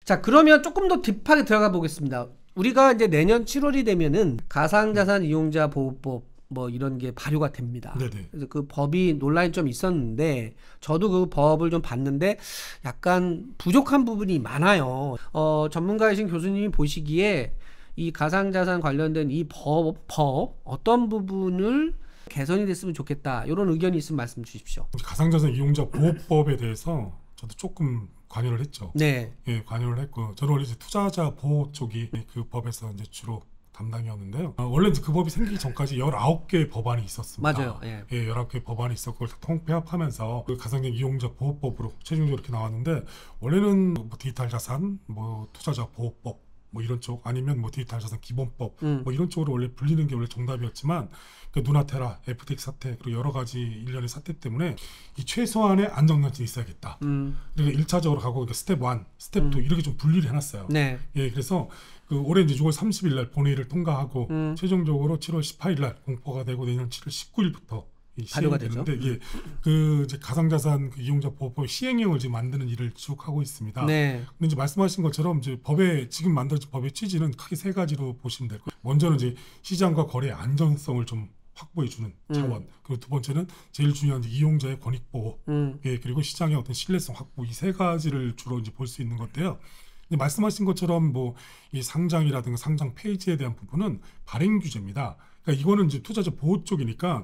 자, 그러면 조금 더 딥하게 들어가 보겠습니다. 우리가 이제 내년 7월이 되면은 가상자산 이용자 보호법 뭐 이런 게 발효가 됩니다. 네네. 그래서 그 법이 논란이 좀 있었는데 저도 그 법을 좀 봤는데 약간 부족한 부분이 많아요. 전문가이신 교수님이 보시기에 이 가상자산 관련된 이 법 어떤 부분을 개선이 됐으면 좋겠다, 이런 의견이 있으면 말씀 주십시오. 가상자산 이용자 보호법에 대해서 저도 조금 관여를 했죠. 네. 예, 관여를 했고, 저는 원래 이제 투자자 보호 쪽이 그 법에서 이제 주로 담당이었는데요. 원래 이제 그 법이 생기기 전까지 19개의 법안이 있었습니다. 맞아요. 예. 19개의 법안이 있었고, 그걸 다 통폐합하면서 그 가상자산 이용자 보호법으로 최종적으로 이렇게 나왔는데, 원래는 뭐 디지털 자산, 뭐 투자자 보호법, 뭐 이런 쪽, 아니면 뭐 디지털 자산 기본법, 뭐 이런 쪽으로 원래 불리는 게 원래 정답이었지만, 그 누나테라, FTX 사태, 그리고 여러 가지 일련의 사태 때문에 이 최소한의 안정장치는 있어야겠다. 그러니까 1차적으로 가고 스텝 1, 스텝 2 이렇게 좀 분리를 해놨어요. 네. 예, 그래서 그 올해 이제 6월 30일 날 본회의를 통과하고 최종적으로 7월 18일 날 공포가 되고 내년 7월 19일부터 발효가 시행이 되죠. 되는데, 예, 그 이제 가상자산 그 이용자 보호법 시행령을 지금 만드는 일을 쭉 하고 있습니다. 네. 근데 이제 말씀하신 것처럼 이제 법의 지금 만들어진 법의 취지는 크게 세 가지로 보시면 될 거예요. 먼저는 이제 시장과 거래의 안전성을 좀 확보해주는 차원. 그리고 두 번째는 제일 중요한 이제 이용자의 권익 보호. 예, 그리고 시장의 어떤 신뢰성 확보, 이 세 가지를 주로 이제 볼 수 있는 건데요. 말씀하신 것처럼 뭐 이 상장이라든가 상장 폐지에 대한 부분은 발행 규제입니다. 그러니까 이거는 이제 투자자 보호 쪽이니까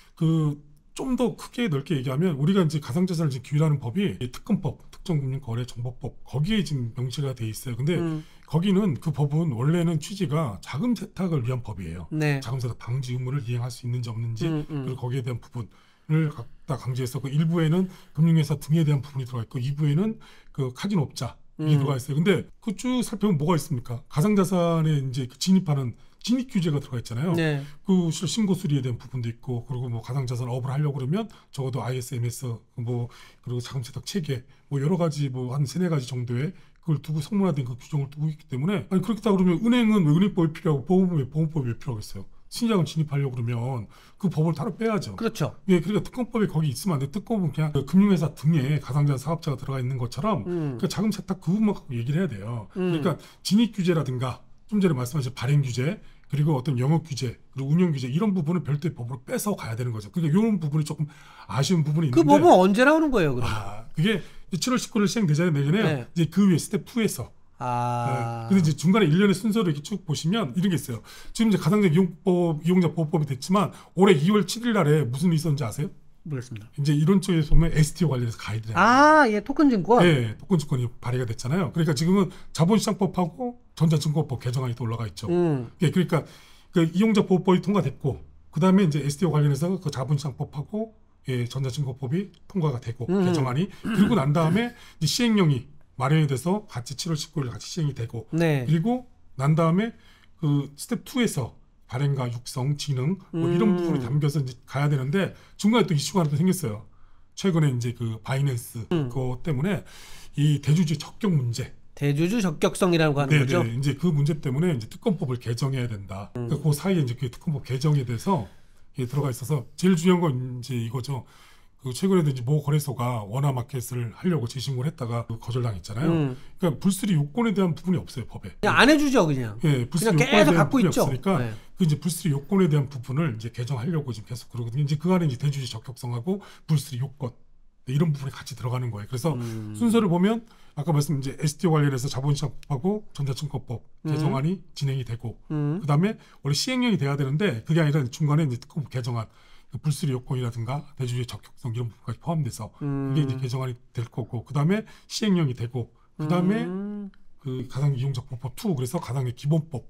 그 좀 더 크게 넓게 얘기하면 우리가 이제 가상자산을 이제 규율하는 법이 특검법, 특정금융거래정보법, 거기에 지금 명시가 돼 있어요. 근데 거기는 그 법은 원래는 취지가 자금 세탁을 위한 법이에요. 네. 자금 세탁 방지 의무를 이행할 수 있는지 없는지, 그리고 거기에 대한 부분을 갖다 강조해서 그 일부에는 금융회사 등에 대한 부분이 들어가 있고 2부에는 그 카지노업자 이 들어가 있어요. 근데 그 쭉 살펴보면 뭐가 있습니까? 가상자산에 이제 진입하는 진입 규제가 들어가 있잖아요. 네. 그 신고 수리에 대한 부분도 있고, 그리고 뭐 가상자산 업을 하려고 그러면 적어도 ISMS 뭐 그리고 자금 세탁 체계 뭐 여러 가지 뭐 한 3-4가지 정도의 그걸 두고 성문화된 그 규정을 두고 있기 때문에, 아니 그렇다 그러면 은행은 왜 은행법이 필요하고 보험은 왜 보험법이 왜 필요하겠어요? 시장을 진입하려고 그러면 그 법을 따로 빼야죠. 그렇죠. 예, 그러니까 특검법이 거기 있으면 안 돼. 특검은 그냥 그 금융회사 등에 가상자산 사업자가 들어가 있는 것처럼 그 자금 세탁 그 부분만 갖고 얘기를 해야 돼요. 그러니까 진입 규제라든가 좀 전에 말씀하신 발행 규제, 그리고 어떤 영업 규제, 그리고 운영 규제 이런 부분은 별도의 법으로 빼서 가야 되는 거죠. 그러니까 이런 부분이 조금 아쉬운 부분이 그 있는데, 법은 언제 나오는 거예요, 그럼? 그게 7월 19일 시행되잖아요, 내년에. 네. 이제 그 위에 스텝 2에서. 근데 이제 중간에 일련의 순서를 이렇게 쭉 보시면 이런 게 있어요. 지금 이제 가상자산 이용자 보호법이 됐지만 올해 2월 7일 날에 무슨 일이 있었는지 아세요? 모르겠습니다. 이제 이런 쪽에서 보면 STO 관련해서 가이드라인. 예, 토큰 증권. 네, 토큰증권이 발의가 됐잖아요. 그러니까 지금은 자본시장법하고 전자증권법 개정안이 또 올라가 있죠. 그러니까 그 이용자 보호법이 통과됐고, 그 다음에 이제 STO 관련해서 그 자본시장법하고 전자증권법이 통과가 되고 개정안이, 그리고 난 다음에 이제 시행령이 마련이 돼서 같이 7월 19일 같이 시행이 되고, 네. 그리고 난 다음에 그 스텝 2에서 발행과 육성, 진흥 뭐 이런 부분이 담겨서 이제 가야 되는데, 중간에 또 이슈가 하나 또 생겼어요. 최근에 이제 그 바이낸스 그거 때문에 이 대주주 적격 문제. 대주주 적격성이라고 하는 거죠. 네, 이제 그 문제 때문에 이제 특검법을 개정해야 된다. 그러니까 그 사이에 이제 그 특검법 개정에 대해서 들어가 있어서 제일 중요한 건 이제 이거죠. 그 최근에도 이제 모 거래소가 원화 마켓을 하려고 재신고를 했다가 거절당했잖아요. 그러니까 불수리 요건에 대한 부분이 없어요, 법에. 그냥 안 해주죠, 그냥. 예, 불수리 그냥 요건에 계속 대한 갖고 부분이 있죠. 없으니까 네. 그 이제 불수리 요건에 대한 부분을 이제 개정하려고 지금 계속 그러거든요. 이제 그 안에 이제 대주주 적격성하고 불수리 요건 이런 부분이 같이 들어가는 거예요. 그래서 순서를 보면 아까 말씀 이제 STO 관련해서 자본시장법하고 전자증권법 개정안이 진행이 되고, 그다음에 원래 시행령이 돼야 되는데 그게 아니라 중간에 이제 특검법 개정안, 그 불수리 요건이라든가 대주주의 적격성 이런 부분까지 포함돼서 그게 이제 개정안이 될 거고, 그다음에 시행령이 되고, 그다음에 그 가상 이용자 보호법 2, 그래서 가상의 기본법이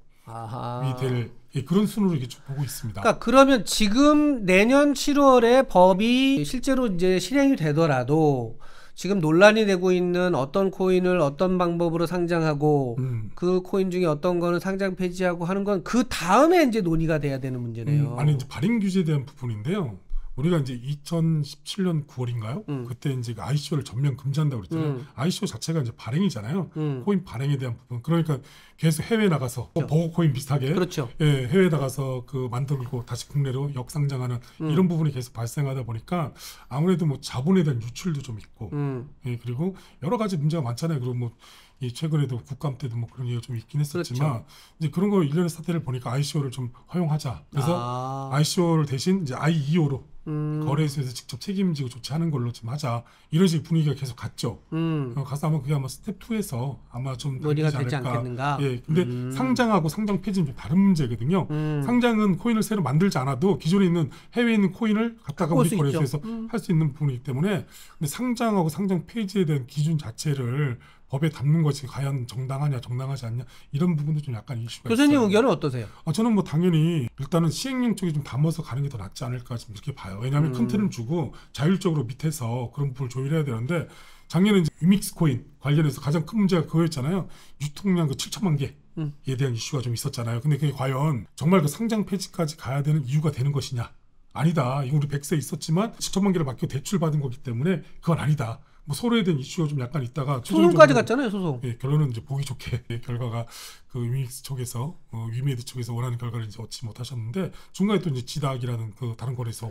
될 그런 순으로 이렇게 쭉 보고 있습니다. 그러니까 그러면 지금 내년 7월에 법이 실제로 이제 실행이 되더라도 지금 논란이 되고 있는 어떤 코인을 어떤 방법으로 상장하고 그 코인 중에 어떤 거는 상장 폐지하고 하는 건 그 다음에 이제 논의가 돼야 되는 문제네요. 아니 이제 발행 규제에 대한 부분인데요. 우리가 이제 2017년 9월인가요? 그때 이제 ICO를 전면 금지한다고 그랬잖아요. ICO 자체가 이제 발행이잖아요. 코인 발행에 대한 부분. 그러니까 계속 해외 나가서 버거 코인 비슷하게, 그렇죠. 예, 해외 나가서 그 만들고 다시 국내로 역상장하는 이런 부분이 계속 발생하다 보니까 아무래도 뭐 자본에 대한 유출도 좀 있고, 예, 그리고 여러 가지 문제가 많잖아요. 그리고 뭐 이 최근에도 국감 때도 뭐 그런 얘기가 좀 있긴 했었지만 그렇죠. 이제 그런 거 일련의 사태를 보니까 ICO를 좀 허용하자. 그래서 ICO를 대신 이제 IEO로 거래소에서 직접 책임지고 조치하는 걸로 좀 하자. 이런 식 분위기가 계속 갔죠. 가서 아마 그게 아마 스텝 2에서 아마 좀 논의가 되지 되지 않을까. 않겠는가. 예, 근데 상장하고 상장 폐지는 좀 다른 문제거든요. 상장은 코인을 새로 만들지 않아도 기존에 있는 해외에 있는 코인을 갖다가 바꿀 우리 수 거래소에서 있죠. 할 수 있는 부분이기 때문에 근데 상장하고 상장 폐지에 대한 기준 자체를 법에 담는 것이 과연 정당하냐 정당하지 않냐 이런 부분도 좀 약간 이슈가 교수님 있어요. 의견은 어떠세요? 저는 뭐 당연히 일단은 시행령 쪽에 좀 담아서 가는 게 더 낫지 않을까 좀 이렇게 봐요. 왜냐하면 큰 틀은 주고 자율적으로 밑에서 그런 부분을 조율해야 되는데 작년에 이제 위믹스 코인 관련해서 가장 큰 문제가 그거였잖아요. 유통량 그 7천만 개에 대한 이슈가 좀 있었잖아요. 근데 그게 과연 정말 그 상장 폐지까지 가야 되는 이유가 되는 것이냐? 아니다. 이거 우리 100세 있었지만 7천만 개를 맡겨 대출 받은 거기 때문에 그건 아니다. 뭐 서로에 대한 이슈가 좀 약간 있다가 소송까지 갔잖아요, 소송. 예, 결론은 이제 보기 좋게 결과가 그 위믹스 쪽에서 위메드 쪽에서 원하는 결과를 이제 얻지 못하셨는데 중간에 또 이제 지닥이라는 그 다른 거래소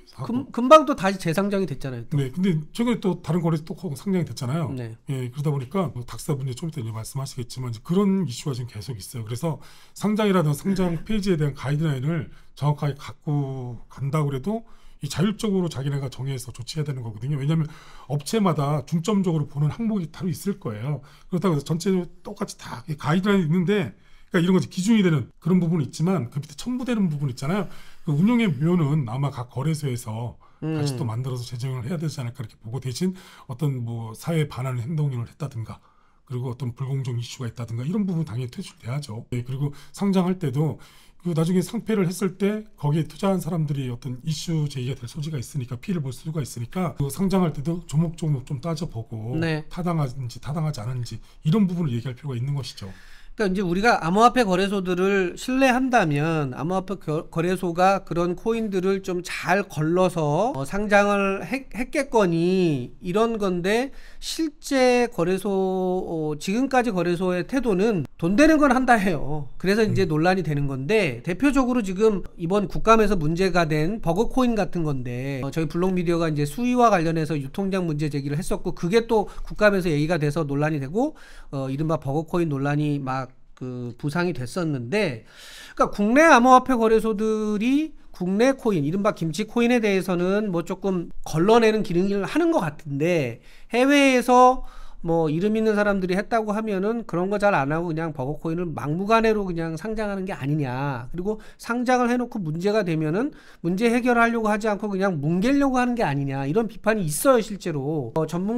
금방 또 다시 재상장이 됐잖아요. 또. 네, 근데 최근에 또 다른 거래소 또 상장이 됐잖아요. 네. 예, 그러다 보니까 뭐 닥사 분야 좀 이따 이제 말씀하시겠지만 이제 그런 이슈가 지금 계속 있어요. 그래서 상장이라든가 상장 페이지에 대한 가이드라인을 정확하게 갖고 간다고 그래도 이 자율적으로 자기네가 정해서 조치해야 되는 거거든요. 왜냐하면 업체마다 중점적으로 보는 항목이 따로 있을 거예요. 그렇다고 해서 전체적으로 똑같이 다 가이드라인이 있는데 그러니까 이런 것이 기준이 되는 그런 부분이 있지만 그 밑에 첨부되는 부분 있잖아요. 그 운영의 묘는 아마 각 거래소에서 다시 또 만들어서 제정을 해야 되지 않을까 이렇게 보고 대신 어떤 뭐 사회에 반하는 행동을 했다든가 그리고 어떤 불공정 이슈가 있다든가 이런 부분 당연히 퇴출돼야죠. 네, 그리고 상장할 때도 그 나중에 상폐를 했을 때 거기에 투자한 사람들이 어떤 이슈 제기가 될 소지가 있으니까 피해를 볼 수가 있으니까 그 상장할 때도 조목조목 좀 따져보고 네. 타당한지 타당하지 않은지 이런 부분을 얘기할 필요가 있는 것이죠. 그러니까 이제 우리가 암호화폐 거래소들을 신뢰한다면 암호화폐 거래소가 그런 코인들을 좀 잘 걸러서 상장을 했겠거니 이런 건데 실제 거래소 지금까지 거래소의 태도는 돈 되는 건 한다 해요. 그래서 이제 논란이 되는 건데 대표적으로 지금 이번 국감에서 문제가 된 버거코인 같은 건데 저희 블록미디어가 이제 수위와 관련해서 유통장 문제 제기를 했었고 그게 또 국감에서 얘기가 돼서 논란이 되고 이른바 버거코인 논란이 막 그 부상이 됐었는데 그러니까 국내 암호화폐 거래소들이 국내 코인 이른바 김치 코인에 대해서는 뭐 조금 걸러내는 기능을 하는 것 같은데 해외에서 뭐 이름 있는 사람들이 했다고 하면은 그런 거 잘 안 하고 그냥 버거코인을 막무가내로 그냥 상장하는 게 아니냐. 그리고 상장을 해놓고 문제가 되면은 문제 해결하려고 하지 않고 그냥 뭉개려고 하는 게 아니냐. 이런 비판이 있어요, 실제로.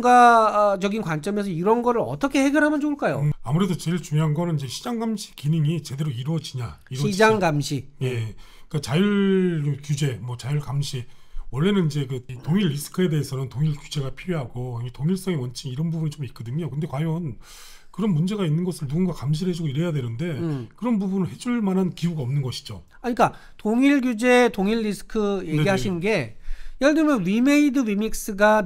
전문가적인 관점에서 이런 거를 어떻게 해결하면 좋을까요? 아무래도 제일 중요한 거는 이제 시장 감시 기능이 제대로 이루어지냐. 시장 감시. 예. 그러니까 자율 규제, 뭐 자율 감시. 원래는 이제 그 동일 리스크에 대해서는 동일 규제가 필요하고 동일성의 원칙 이런 부분이 좀 있거든요. 근데 과연 그런 문제가 있는 것을 누군가 감시를 해주고 이래야 되는데 그런 부분을 해줄 만한 기구가 없는 것이죠. 그러니까 동일 규제, 동일 리스크 얘기하신 게 예를 들면 위메이드 위믹스가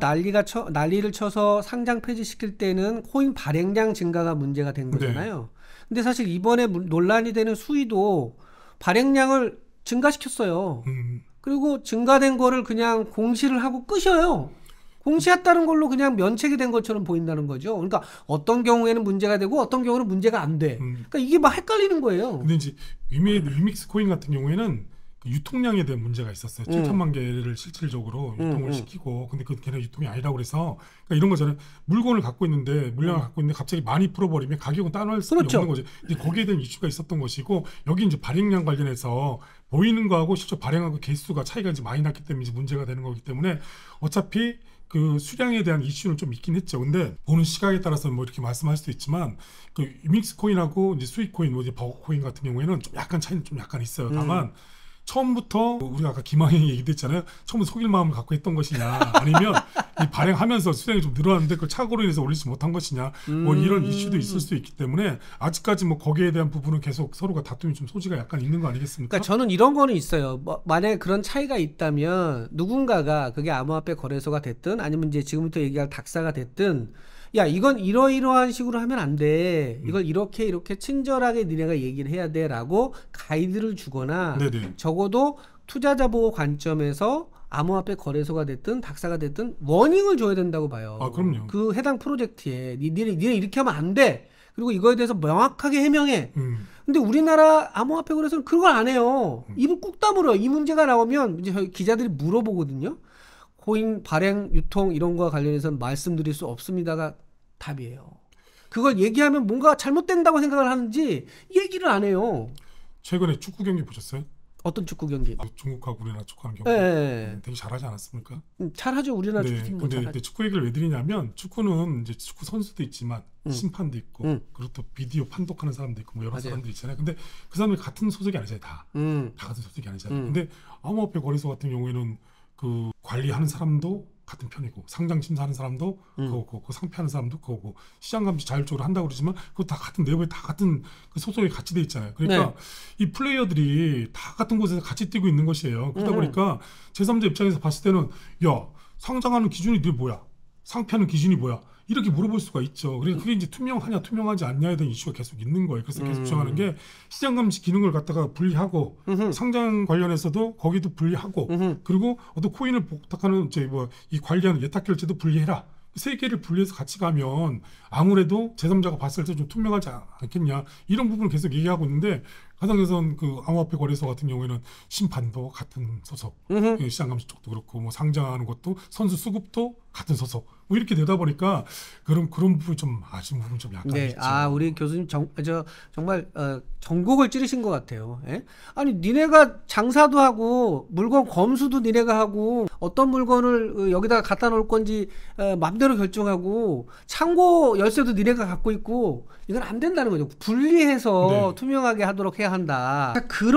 난리를 쳐서 상장 폐지시킬 때는 코인 발행량 증가가 문제가 된 거잖아요. 근데 사실 이번에 논란이 되는 수위도 발행량을 증가시켰어요. 그리고 증가된 거를 그냥 공시를 하고 끄셔요. 공시했다는 걸로 그냥 면책이 된 것처럼 보인다는 거죠. 그러니까 어떤 경우에는 문제가 되고 어떤 경우는 문제가 안 돼. 그러니까 이게 막 헷갈리는 거예요. 근데 이제 위믹스 코인 같은 경우에는 그 유통량에 대한 문제가 있었어요. 7천만 개를 실질적으로 유통을 시키고 근데 그 걔네 유통이 아니라고 그래서 그러니까 이런 거잖아요. 물건을 갖고 있는데 물량을 갖고 있는데 갑자기 많이 풀어버리면 가격은 따라올 수 그렇죠. 없는 거죠. 근데 거기에 대한 이슈가 있었던 것이고 여기 이제 발행량 관련해서 보이는 거하고 실제 발행하고 개수가 차이가 이제 많이 났기 때문에 이제 문제가 되는 거기 때문에 어차피 그 수량에 대한 이슈는 좀 있긴 했죠. 근데 보는 시각에 따라서 뭐 이렇게 말씀할 수도 있지만 그 믹스 코인하고 이제 스윗 코인, 뭐 이제 버거 코인 같은 경우에는 좀 약간 차이는 좀 약간 있어요. 다만 처음부터 우리가 아까 김학영이 얘기했잖아요. 처음부터 속일 마음을 갖고 했던 것이냐 아니면 이 발행하면서 수량이 좀 늘어났는데 그걸 착오로 인해서 올리지 못한 것이냐 뭐 이런 이슈도 있을 수 있기 때문에 아직까지 뭐 거기에 대한 부분은 계속 서로가 다툼이 좀 소지가 약간 있는 거 아니겠습니까? 그러니까 저는 이런 거는 있어요. 만약에 그런 차이가 있다면 누군가가 그게 암호화폐 거래소가 됐든 아니면 이제 지금부터 얘기할 닥사가 됐든 야 이건 이러이러한 식으로 하면 안 돼. 이걸 이렇게 친절하게 니네가 얘기를 해야 돼라고 가이드를 주거나 적어도 투자자 보호 관점에서 암호화폐 거래소가 됐든 닥사가 됐든 워닝을 줘야 된다고 봐요. 아, 그럼요. 그 해당 프로젝트에 니네 이렇게 하면 안 돼. 그리고 이거에 대해서 명확하게 해명해. 근데 우리나라 암호화폐 거래소는 그걸 안 해요. 입을 꾹 다물어요. 이 문제가 나오면 이제 저희 기자들이 물어보거든요. 코인 발행, 유통 이런 거와 관련해서는 말씀드릴 수 없습니다가 답이에요. 그걸 얘기하면 뭔가 잘못된다고 생각을 하는지 얘기를 안 해요. 최근에 축구 경기 보셨어요? 어떤 축구 경기? 중국하고 우리나라 축구하는 경기. 네. 되게 잘하지 않았습니까? 잘하죠. 우리나라 네. 축구팀 근데 축구 얘기를 왜 드리냐면 축구는 이제 축구 선수도 있지만 심판도 있고 그리고 또 비디오 판독하는 사람도 있고 뭐 여러 맞아요. 사람들이 있잖아요. 근데 그 사람들이 같은 소속이 아니잖아요. 다 같은 소속이 아니잖아요. 근데 암호화폐 거래소 같은 경우에는 그 관리하는 사람도 같은 편이고 상장 심사하는 사람도 그거고 그 상패하는 사람도 그거고 시장 감시 자율적으로 한다고 그러지만 그거 다 같은 내부에 다 같은 그 소속에 같이 돼 있잖아요. 그러니까 이 플레이어들이 다 같은 곳에서 같이 뛰고 있는 것이에요. 그러다 보니까 제3자 입장에서 봤을 때는 야 상장하는 기준이 뭐야? 상패하는 기준이 뭐야? 이렇게 물어볼 수가 있죠. 그러니까 그게 이제 투명하냐 투명하지 않냐에 대한 이슈가 계속 있는 거예요. 그래서 계속 주장하는 게 시장 감시 기능을 갖다가 분리하고 상장 관련해서도 거기도 분리하고 그리고 어떤 코인을 복탁하는 이제 뭐 이 관리하는 예탁 결제도 분리해라. 세 개를 분리해서 같이 가면 아무래도 제3자가 봤을 때 좀 투명하지 않겠냐 이런 부분을 계속 얘기하고 있는데 가상자산 그 암호화폐 거래소 같은 경우에는 심판도 같은 소속, 시장 감시 쪽도 그렇고 뭐 상장하는 것도 선수 수급도 같은 소속, 뭐 이렇게 되다 보니까 그런 부분이 좀 아쉬운 부분 좀 약간 네, 있죠. 우리 교수님 정말 전곡을 찌르신 것 같아요. 예? 아니 니네가 장사도 하고 물건 검수도 니네가 하고 어떤 물건을 여기다가 갖다 놓을 건지 마음대로 결정하고 창고 열쇠도 니네가 갖고 있고 이건 안 된다는 거죠. 분리해서 투명하게 하도록 해야 한다.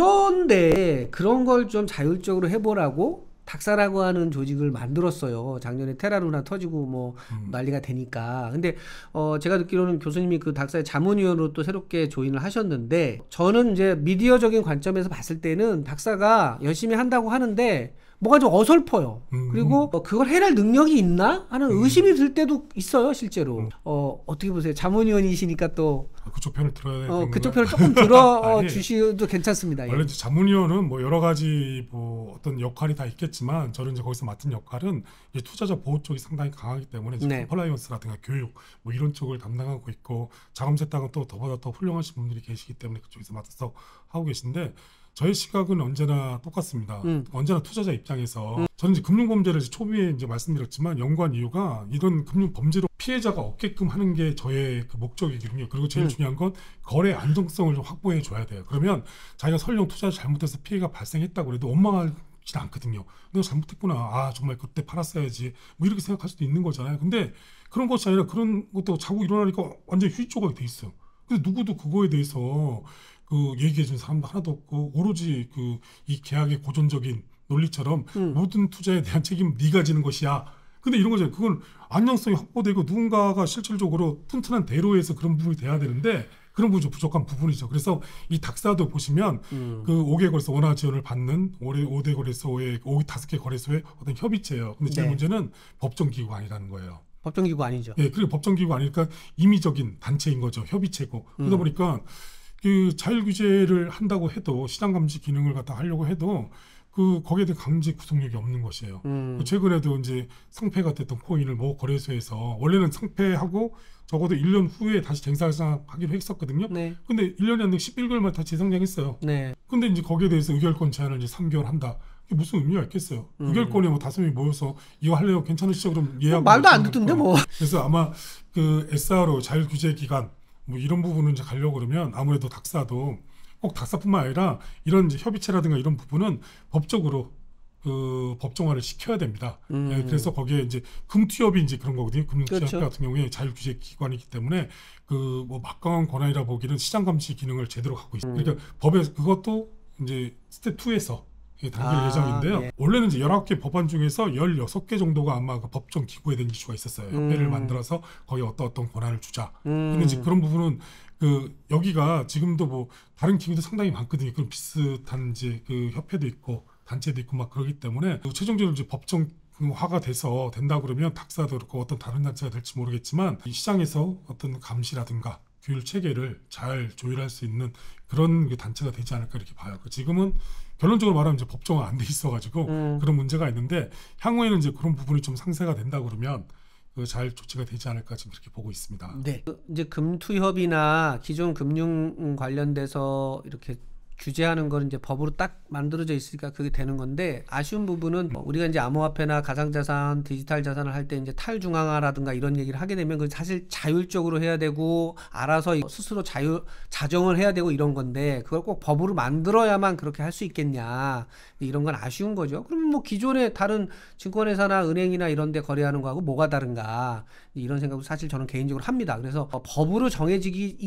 그런데 그런 걸 좀 자율적으로 해보라고 닥사라고 하는 조직을 만들었어요. 작년에 테라루나 터지고 뭐 난리가 되니까. 근데 제가 듣기로는 교수님이 그 닥사의 자문위원으로 또 새롭게 조인을 하셨는데 저는 이제 미디어적인 관점에서 봤을 때는 닥사가 열심히 한다고 하는데 뭐가 좀 어설퍼요. 그리고 그걸 해낼 능력이 있나 하는 의심이 들 때도 있어요, 실제로. 어떻게 보세요? 자문위원이시니까 또 그쪽 편을 들어야 되는 그쪽 편을 조금 들어 주셔도 괜찮습니다. 원래 이제 자문위원은 뭐 여러 가지 뭐 어떤 역할이 다 있겠지만 저는 이제 거기서 맡은 역할은 이제 투자자 보호 쪽이 상당히 강하기 때문에 이제 컴플라이언스라든가 교육 뭐 이런 쪽을 담당하고 있고 자금 세탁은 또 더보다 더 훌륭하신 분들이 계시기 때문에 그쪽에서 맡아서 하고 계신데 저의 시각은 언제나 똑같습니다. 언제나 투자자 입장에서 저는 이제 금융범죄를 초기에 이제 말씀드렸지만 연구한 이유가 이런 금융범죄로 피해자가 없게끔 하는 게 저의 그 목적이거든요. 그리고 제일 중요한 건 거래 안정성을 좀 확보해 줘야 돼요. 그러면 자기가 설령 투자를 잘못해서 피해가 발생했다고 해도 원망하지 않거든요. 내가 잘못했구나. 정말 그때 팔았어야지. 뭐 이렇게 생각할 수도 있는 거잖아요. 근데 그런 것이 아니라 그런 것도 자꾸 일어나니까 완전 휘조가 돼 있어요. 그래서 누구도 그거에 대해서 그 얘기해준 사람도 하나도 없고 오로지 그 이 계약의 고전적인 논리처럼 모든 투자에 대한 책임은 네가 지는 것이야. 근데 이런 거죠. 그건 안정성이 확보되고 누군가가 실질적으로 튼튼한 대로에서 그런 부분이 돼야 되는데 그런 부분이 좀 부족한 부분이죠. 그래서 이 닥사도 보시면 그 5개 거래소 원화 지원을 받는 5대 거래소의 5개 거래소의 어떤 협의체예요. 근데 제일 문제는 법정기구가 아니라는 거예요. 법정기구 아니죠. 예, 그리고 법정기구가 아니니까 임의적인 단체인 거죠. 협의체고. 그러다 보니까 그 자율 규제를 한다고 해도 시장 감시 기능을 갖다 하려고 해도 그 거기에 대한 강제 구속력이 없는 것이에요. 최근에도 이제 상폐가 됐던 코인을 뭐 거래소에서 원래는 상폐하고 적어도 1년 후에 다시 재상장하기로 했었거든요. 근데 1년이 안 되고 11개월만 다 재상장했어요. 근데 이제 거기에 대해서 의결권 제한을 이제 3개월 한다. 이게 무슨 의미가 있겠어요? 의결권에 뭐 5명이 모여서 이거 할래요? 괜찮으시죠? 그럼 예약. 말도 안 듣던데 뭐. 그래서 아마 그 SRO 자율 규제 기관 뭐 이런 부분을 이제 가려고 그러면 아무래도 닥사도 꼭 닥사뿐만 아니라 이런 이제 협의체라든가 이런 부분은 법적으로 그 법정화를 시켜야 됩니다. 네, 그래서 거기에 이제 금투협이 이제 그런 거거든요. 금융투협 같은 경우에 자율규제 기관이기 때문에 그 뭐 막강한 권한이라 보기는 시장 감시 기능을 제대로 갖고 있어요. 그러니까 법에 그것도 이제 스텝 2에서 당길 예정인데요. 원래는 이제 19개 법안 중에서 16개 정도가 아마 그 법정 기구에 대한 이슈가 있었어요. 협회를 만들어서 거기 어떤 권한을 주자. 근데 이제 그런 부분은 그 여기가 지금도 뭐 다른 기구도 상당히 많거든요. 그런 비슷한 이제 그 협회도 있고 단체도 있고 막 그러기 때문에 최종적으로 이제 법정화가 된다 그러면 닥사도 그렇고 어떤 다른 단체가 될지 모르겠지만 이 시장에서 어떤 감시라든가 규율 체계를 잘 조율할 수 있는 그런 그 단체가 되지 않을까 이렇게 봐요. 지금은 결론적으로 말하면 이제 법정화 안 돼 있어가지고 그런 문제가 있는데 향후에는 이제 그런 부분이 좀 상세가 된다 그러면 잘 조치가 되지 않을까 지금 그렇게 보고 있습니다. 네. 이제 금투협이나 기존 금융 관련돼서 이렇게 규제하는 거는 이제 법으로 딱 만들어져 있으니까 그게 되는 건데, 아쉬운 부분은 우리가 이제 암호화폐나 가상자산, 디지털 자산을 할 때 이제 탈중앙화라든가 이런 얘기를 하게 되면 그 사실 자율적으로 해야 되고 알아서 스스로 자정을 해야 되고 이런 건데, 그걸 꼭 법으로 만들어야만 그렇게 할 수 있겠냐, 이런 건 아쉬운 거죠. 그럼 뭐 기존의 다른 증권회사나 은행이나 이런 데 거래하는 거하고 뭐가 다른가, 이런 생각도 사실 저는 개인적으로 합니다. 그래서 법으로 정해지기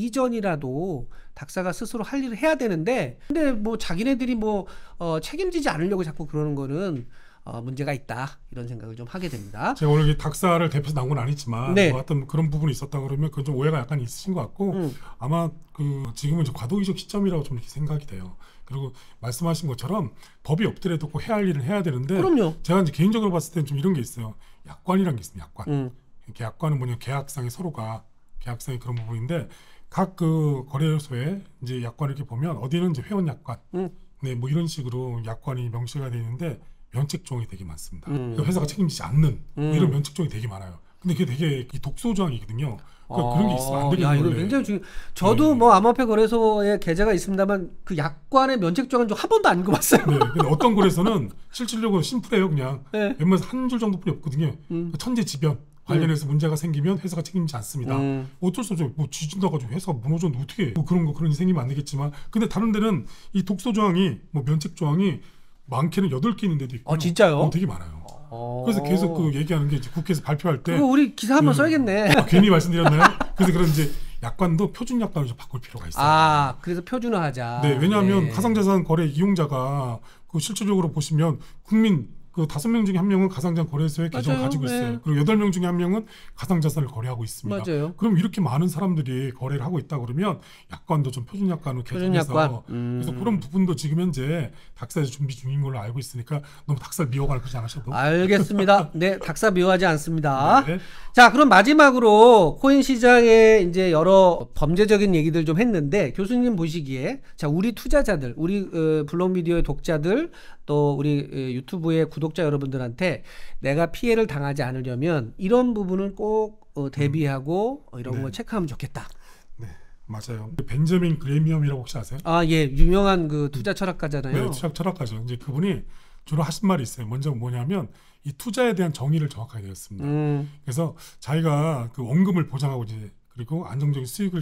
이전이라도 닥사가 스스로 할 일을 해야 되는데, 근데 뭐 자기네들이 뭐 책임지지 않으려고 자꾸 그러는 거는 문제가 있다, 이런 생각을 좀 하게 됩니다. 제가 오늘 닥사를 대표해서 나온 건 아니지만 네. 뭐 어떤 그런 부분이 있었다 그러면 그건 좀 오해가 약간 있으신 것 같고, 아마 지금은 좀 과도기적 시점이라고 좀 이렇게 생각이 돼요. 그리고 말씀하신 것처럼 법이 없더라도 꼭 해야 할 일은 해야 되는데, 그럼요. 제가 이제 개인적으로 봤을 때는 좀 이런 게 있어요. 약관이라는 게 있습니다. 약관. 계약관은 뭐냐, 계약상의 서로가 계약상의 그런 부분인데, 각 그 거래소에 이제 약관을 이렇게 보면 어디는 이제 회원 약관, 네, 뭐 이런 식으로 약관이 명시가 되어 있는데 면책 조항이 되게 많습니다. 그러니까 회사가 책임지지 않는 뭐 이런 면책 조항이 되게 많아요. 근데 그게 되게 독소 조항이거든요. 그러니까 그런 게 있으면 안 되겠네요. 이거 굉장히 중요. 저도 뭐 암호화폐 거래소에 계좌가 있습니다만 그 약관의 면책 조항은 좀 한 번도 안 읽어봤어요. 네, 근데 어떤 거래소는 실질적으로 심플해요. 그냥 네. 웬만해서 한 줄 정도뿐이 없거든요. 천재지변 관련해서 문제가 생기면 회사가 책임지지 않습니다. 어쩔 수 없죠. 뭐 지진 나가지고 회사가 무너졌는데 어떻게 해? 뭐 그런 일이 생기면 안 되겠지만, 근데 다른 데는 이 독소 조항이, 뭐 면책 조항이 많게는 8개 있는 데도 있고. 진짜요? 되게 많아요. 그래서 계속 그 얘기하는 게 이제 국회에서 발표할 때. 그거 우리 기사 한번 써야겠네. 괜히 말씀드렸나요? 그래서 그런 이제 약관도 표준 약관으로 좀 바꿀 필요가 있어요. 그래서 표준화하자. 네, 왜냐하면 네. 가상자산 거래 이용자가 그 실질적으로 보시면 국민 그 5명 중에 1명은 가상자산 거래소에 계정을 맞아요. 가지고 있어요. 네. 그리고 8명 중에 1명은 가상자산을 거래하고 있습니다. 맞아요. 그럼 이렇게 많은 사람들이 거래를 하고 있다 그러면 약관도 좀 표준 약관으로 표준 개정해서 약관. 그래서 그런 부분도 지금 현재 닥사에서 준비 중인 걸로 알고 있으니까 너무 닥사를 미워가는 그러지 않으셔도. 알겠습니다. 네, 닥사 미워하지 않습니다. 네. 자, 그럼 마지막으로 코인 시장에 이제 여러 범죄적인 얘기들 좀 했는데, 교수님 보시기에 자, 우리 투자자들, 우리 블록미디어의 독자들, 또 우리 유튜브의 구독자 여러분들한테 내가 피해를 당하지 않으려면 이런 부분은 꼭 대비하고 이런 네. 걸 체크하면 좋겠다. 네, 맞아요. 벤저민 그레미엄이라고 혹시 아세요? 예, 유명한 그 투자 철학가잖아요. 네, 투자 철학가죠. 이제 그분이 주로 하신 말이 있어요. 먼저 뭐냐면 이 투자에 대한 정의를 정확하게 내렸습니다. 그래서 자기가 그 원금을 보장하고 이제 그리고 안정적인 수익을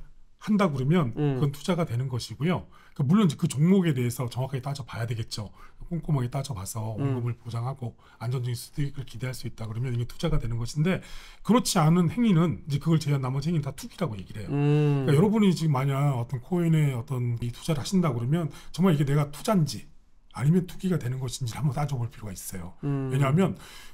기대한다 그러면 그건 투자가 되는 것이고요. 물론 이제 그 종목에 대해서 정확하게 따져봐야 되겠죠. 꼼꼼하게 따져봐서 원금을 보장하고 안정적인 수익을 기대할 수 있다 그러면 이게 투자가 되는 것인데, 그렇지 않은 행위는 이제 그걸 제외한 나머지 행위는 다 투기라고 얘기를 해요. 그러니까 여러분이 지금 만약 어떤 코인에 어떤 이 투자를 하신다 그러면 정말 이게 내가 투자인지 아니면 투기가 되는 것인지 한번 따져볼 필요가 있어요. 왜냐하면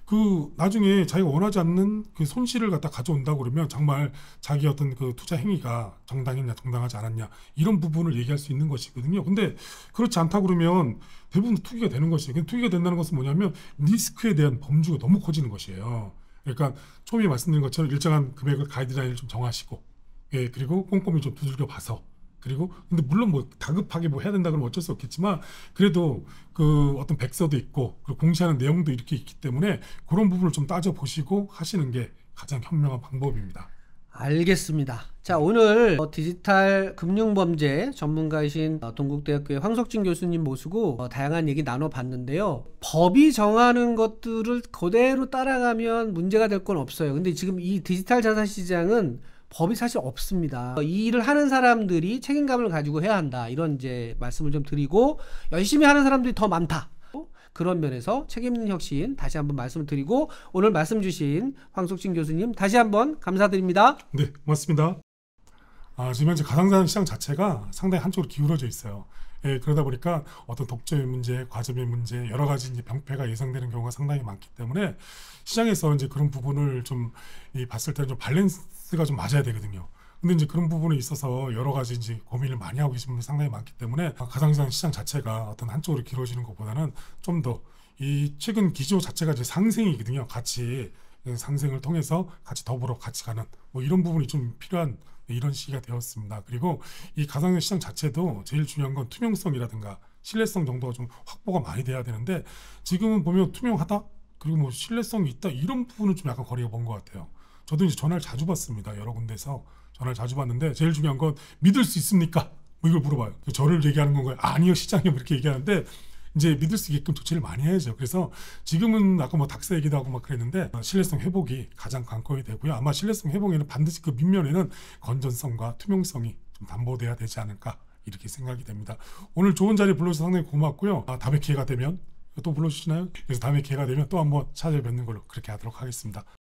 그 나중에 자기가 원하지 않는 그 손실을 갖다 가져온다 그러면 정말 자기 어떤 그 투자 행위가 정당했냐 정당하지 않았냐 이런 부분을 얘기할 수 있는 것이거든요. 근데 그렇지 않다 그러면 대부분 투기가 되는 것이에요. 투기가 된다는 것은 뭐냐면 리스크에 대한 범주가 너무 커지는 것이에요. 그러니까 처음에 말씀드린 것처럼 일정한 금액을 가이드라인을 좀 정하시고, 예, 그리고 꼼꼼히 좀 두들겨 봐서, 그리고 근데 물론 뭐 다급하게 뭐 해야 된다 그러면 어쩔 수 없겠지만 그래도 그 어떤 백서도 있고 그리고 공시하는 내용도 이렇게 있기 때문에 그런 부분을 좀 따져 보시고 하시는 게 가장 현명한 방법입니다. 알겠습니다. 자, 오늘 디지털 금융범죄 전문가이신 동국대학교의 황석진 교수님 모시고 다양한 얘기 나눠봤는데요. 법이 정하는 것들을 그대로 따라가면 문제가 될 건 없어요. 근데 지금 이 디지털 자산 시장은 법이 사실 없습니다. 이 일을 하는 사람들이 책임감을 가지고 해야 한다, 이런 이제 말씀을 좀 드리고, 열심히 하는 사람들이 더 많다, 그런 면에서 책임있는 혁신 다시 한번 말씀을 드리고, 오늘 말씀 주신 황석진 교수님 다시 한번 감사드립니다. 네, 고맙습니다. 지금 현재 가상자산 시장 자체가 상당히 한쪽으로 기울어져 있어요. 예, 그러다 보니까 어떤 독점의 문제, 과점의 문제, 여러 가지 이제 병폐가 예상되는 경우가 상당히 많기 때문에 시장에서 이제 그런 부분을 좀 봤을 때는 좀 밸런스가 좀 맞아야 되거든요. 근데 이제 그런 부분에 있어서 여러 가지 이제 고민을 많이 하고 계신 분들이 상당히 많기 때문에 가상자산 시장 자체가 어떤 한쪽으로 길어지는 것보다는 좀 더 이 최근 기조 자체가 이제 상생이거든요. 같이 상생을 통해서 같이 더불어 같이 가는 뭐 이런 부분이 좀 필요한 이런 시기가 되었습니다. 그리고 이 가상자산 시장 자체도 제일 중요한 건 투명성이라든가 신뢰성 정도가 좀 확보가 많이 돼야 되는데, 지금은 보면 투명하다? 그리고 뭐 신뢰성이 있다 이런 부분은 좀 약간 거리가 먼 것 같아요. 저도 이제 전화를 자주 받습니다. 여러 군데서 전화를 자주 받는데 제일 중요한 건 믿을 수 있습니까? 뭐 이걸 물어봐요. 저를 얘기하는 건가요? 아니요 시장님 이렇게 얘기하는데 이제 믿을 수 있게끔 조치를 많이 해야죠. 그래서 지금은 아까 뭐 닥스 얘기도 하고 막 그랬는데 신뢰성 회복이 가장 관건이 되고요. 아마 신뢰성 회복에는 반드시 그 밑면에는 건전성과 투명성이 좀 담보돼야 되지 않을까 이렇게 생각이 됩니다. 오늘 좋은 자리 불러주셔서 상당히 고맙고요. 다음에 기회가 되면 또 불러주시나요? 그래서 다음에 기회가 되면 또 한번 찾아뵙는 걸로 그렇게 하도록 하겠습니다.